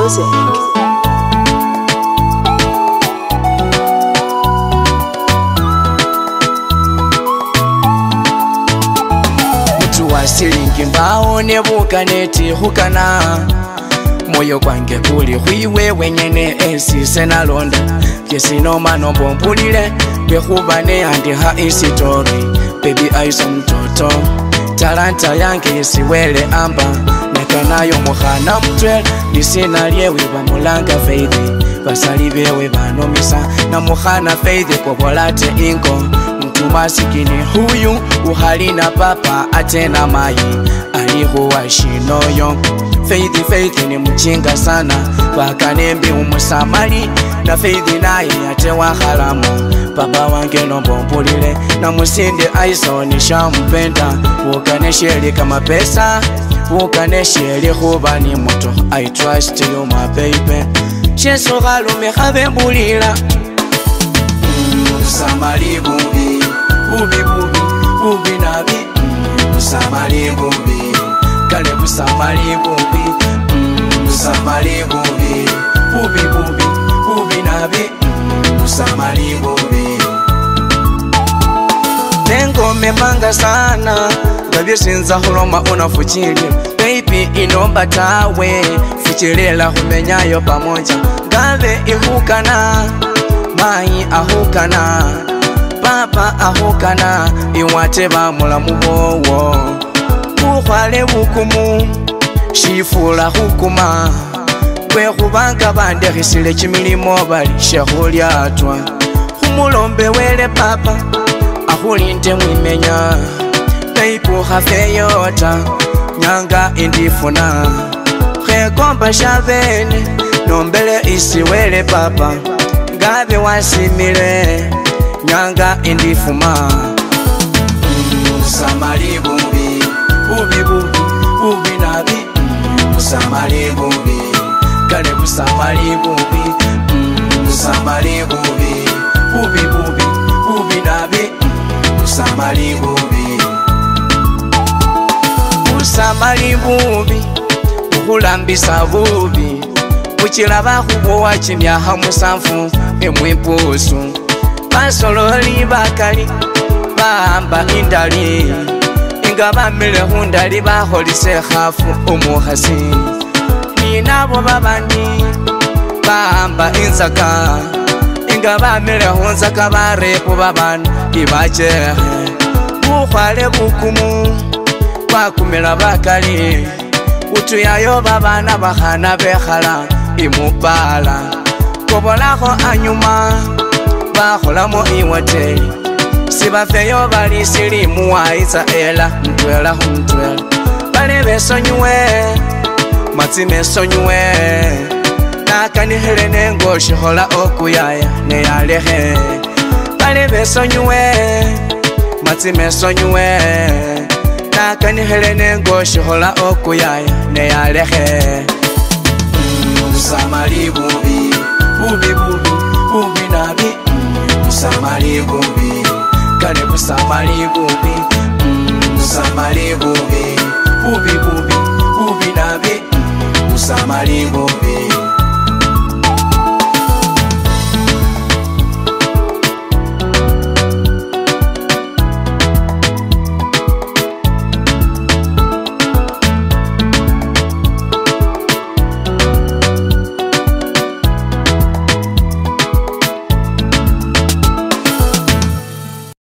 music. Silingi mbao nebuka neti hukana moyo kwange kuli hwiwe wenyene ensi senalonda yesinoma nombo mpulile behubane andi ha isitori baby aiso mtoto talanta yange isiwele amba nekanayo muhana mtwele lisina liewe bamulanga faith basali bewe banomisa na muhana faith kobolate inko masikini huyu uhalina papa atena mai alihuwa shinoyo Faith ni mchinga sana wakanembi umusamali na Faith naye atewa halamu baba wange nombo mpulile na musinde aiso nishampenda ukanesheli kama pesa ukanesheli huba ni moto I trust you my baby cheso galume habe mbulila Busamali bubi bubi bubi bubi nabi Busamali bubi kale Busamali bubi Busamali bubi bubi bubi bubi nabi Busamali bubi Tengo memanga sana Gabye sinza huloma unafuchili Baby inomba tawe Fuchilela humenyayo pamoja Gabe ihukana Mai ahukana Papa ahukana Iwate bamula mubowo Buhwale bukumu Shifula hukuma Kwe hubanga bande hisile chimilimo bali shehuli atwa Humulombe wele papa Ahulinte mwimenya Peipu hafeyota Nyanga indifuna Hekomba shavene Nombele isi wele papa Gabe wasimile Nyanga indifuma Busamali bubi Bubi bubi bubi nabi Busamali bubi Kale Busamali bubi Busamali bubi Bubi bubi bubi nabi Busamali bubi Busamali bubi Bukulambisa bubi Uchilaba hubo wachimya hamusanfu emwipusu Basololi bakali Bamba indali Inga bamile hundali baholise hafu umuhasi Ninabo babani Bamba inzaka Inga bamile hunzaka barepu babani Ibachehe Buhwale bukumu Bakumila bakali Utuyayo babana bahana behala Imubala Kobolaho anyuma Baholamo iwateli Sibafeyo bali silimu waiza ela Mtwela humtwela Bale besonywe Matime sonywe Nakani nengo shihola okuyaya Neyalehe Bale besonywe Matime sonywe Nakani nengo shihola okuyaya Neyalehe Busamali bubi Bubi bubi bubi nabi Busamali bubi Kale Busamali bubi Busamali bubi Bubi bubi bubi nabi Busamali bubi